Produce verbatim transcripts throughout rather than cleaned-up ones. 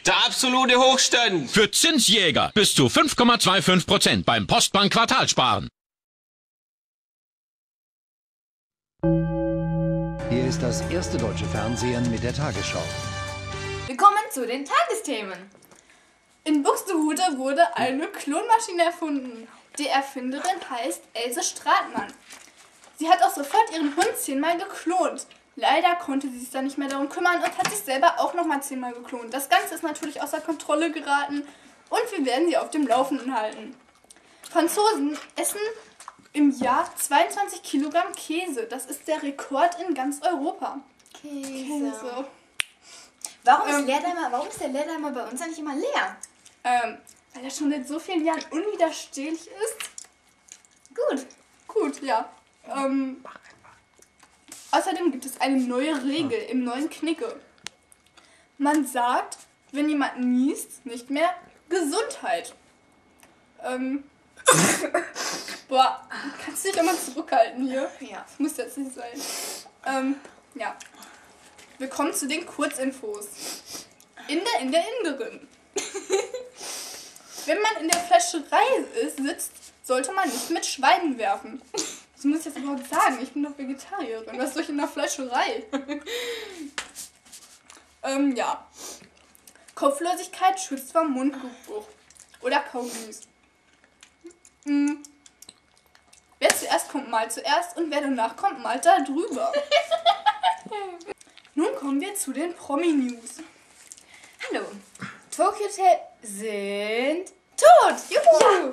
Der absolute Hochstand. Für Zinsjäger bis zu fünf Komma fünfundzwanzig Prozent beim Postbank Quartalsparen. Hier ist das erste deutsche Fernsehen mit der Tagesschau. Willkommen zu den Tagesthemen. In Buxtehude wurde eine Klonmaschine erfunden. Die Erfinderin heißt Else Stratmann. Sie hat auch sofort ihren Hund zehnmal geklont. Leider konnte sie sich dann nicht mehr darum kümmern und hat sich selber auch nochmal zehnmal geklont. Das Ganze ist natürlich außer Kontrolle geraten und wir werden sie auf dem Laufenden halten. Franzosen essen im Jahr zweiundzwanzig Kilogramm Käse. Das ist der Rekord in ganz Europa. Käse. Käse. Warum, ist Ähm, Leerdheimer, warum ist der Leerdheimer bei uns eigentlich immer leer? Ähm, weil er schon seit so vielen Jahren unwiderstehlich ist. Gut. Gut, ja. Ähm, außerdem gibt es eine neue Regel im neuen Knicke. Man sagt, wenn jemand niest, nicht mehr Gesundheit. Ähm, boah, kannst du dich immer zurückhalten hier? Ja. Das muss jetzt nicht sein. Ähm, ja. Wir kommen zu den Kurzinfos. In der in der Inneren. Wenn man in der Fleischerei ist, sitzt, sollte man nicht mit Schweinen werfen. Was muss ich jetzt überhaupt sagen? Ich bin doch Vegetarierin. Was soll ich in der Fleischerei? ähm, ja. Kopflosigkeit schützt vor Mundgeruch. Oder Kaugummis. Hm. Wer zuerst kommt, mal zuerst. Und wer danach kommt, mal da drüber. Nun kommen wir zu den Promi-News. Hallo. Tokyo Hotel sind tot. Juhu.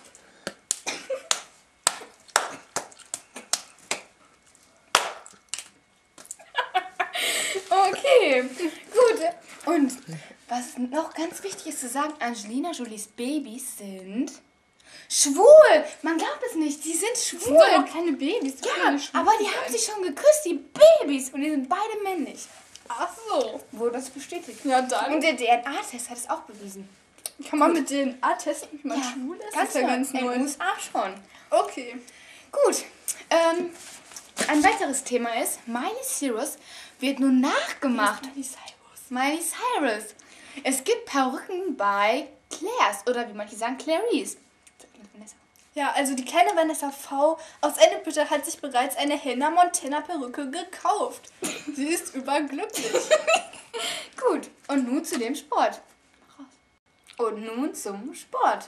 Okay, gut. Und was noch ganz wichtig ist zu sagen, Angelina Jolies Babys sind schwul. Man glaubt es nicht, die sind Das sind schwul. doch noch keine Babys. das Ja, können nicht aber schwul die sein. haben sich schon geküsst, die Babys. Und die sind beide männlich. Ach so. Wurde das bestätigt. Ja, dann Und der D N A-Test hat es auch bewiesen. kann man mit D N A testen, wie man schwul ist. Ganz das ist ja ganz neu. In neu. den U S A schon. Okay. Gut. Ähm, ein weiteres Thema ist, Miley Cyrus wird nun nachgemacht. Miley Cyrus. Miley Cyrus. Es gibt Perücken bei Claire's oder wie manche sagen, Clarice. Ja, also die kleine Vanessa V. aus Ennepeter hat sich bereits eine Hannah Montana Perücke gekauft. Sie ist überglücklich. Gut. Und nun zu dem Sport. Und nun zum Sport.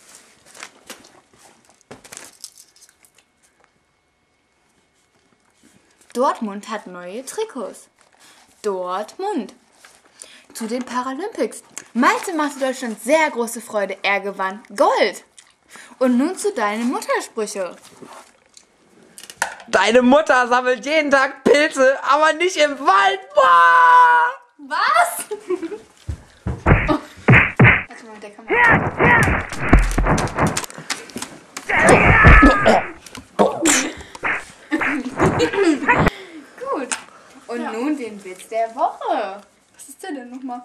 Dortmund hat neue Trikots. Dortmund. Zu den Paralympics. Malte machte Deutschland sehr große Freude. Er gewann Gold. Und nun zu deinen Muttersprüche. Deine Mutter sammelt jeden Tag Pilze, aber nicht im Wald. Boah! Was? Oh. Warte mal, der kann Gut. Und Ja. nun den Witz der Woche. Was ist der denn nochmal?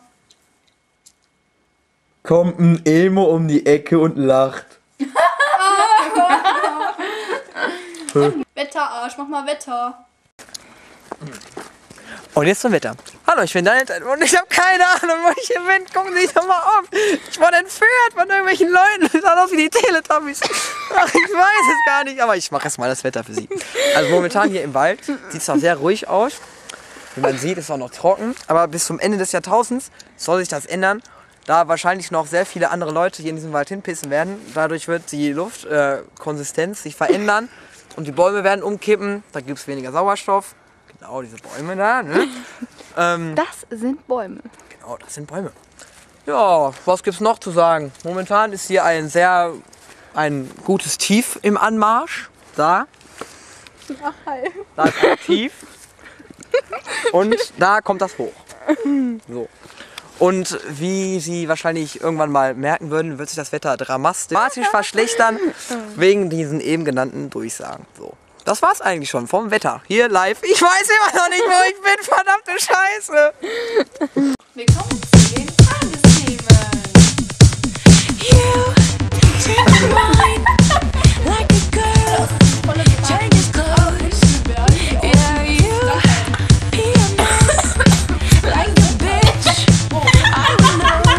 Kommt ein Emo um die Ecke und lacht. Wetterarsch, mach mal Wetter. Und jetzt zum Wetter. Hallo, ich bin Daniel und ich habe keine Ahnung, wo ich hier bin. Gucken Sie sich doch mal um. Ich wurde entführt von irgendwelchen Leuten. Das sah aus wie die Teletubbies. Ach, ich weiß es gar nicht, aber ich mache erst mal das Wetter für Sie. Also momentan hier im Wald sieht es auch sehr ruhig aus. Wie man sieht, ist es auch noch trocken. Aber bis zum Ende des Jahrtausends soll sich das ändern, da wahrscheinlich noch sehr viele andere Leute hier in diesem Wald hinpissen werden. Dadurch wird die Luftkonsistenz äh, sich verändern und die Bäume werden umkippen. Da gibt es weniger Sauerstoff. Genau, diese Bäume da. Ne? ähm, Das sind Bäume. genau, das sind Bäume. Ja, was gibt's noch zu sagen? Momentan ist hier ein sehr, ein gutes Tief im Anmarsch. Da. Ach, hi. Da ist ein Tief. Und da kommt das hoch. So. Und wie Sie wahrscheinlich irgendwann mal merken würden, wird sich das Wetter dramatisch verschlechtern wegen diesen eben genannten Durchsagen. So. Das war's eigentlich schon vom Wetter. Hier live. Ich weiß immer noch nicht, wo ich bin. Verdammte Scheiße. Willkommen zu den Tagesthemen. You change your mind like a girl changes clothes. Yeah, you pee on us like a bitch. I don't know.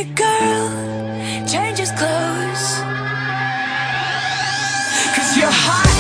a girl changes clothes. 'Cause you're hot.